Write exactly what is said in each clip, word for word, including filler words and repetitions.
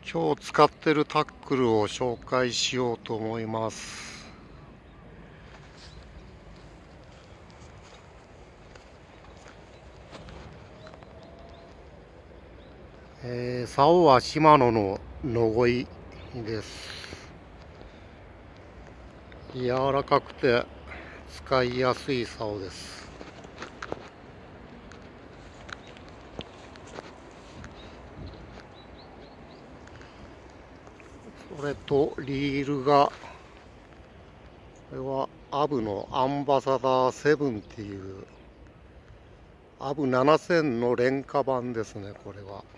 今日使ってるタックルを紹介しようと思います。えー、竿はシマノのノゴイです。柔らかくて使いやすい竿です。それとリールが、これはアブのアンバサダーセブンっていうアブななせんの廉価版ですね。これは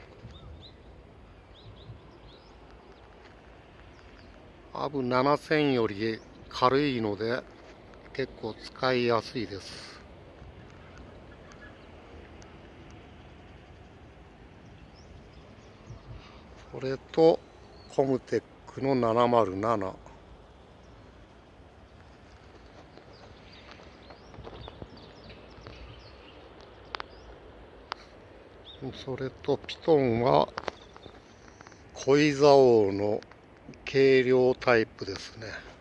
アブななせんより軽いので結構使いやすいです。それとコムテックのななまるなな、それとピトンは小イザオの軽量タイプですね。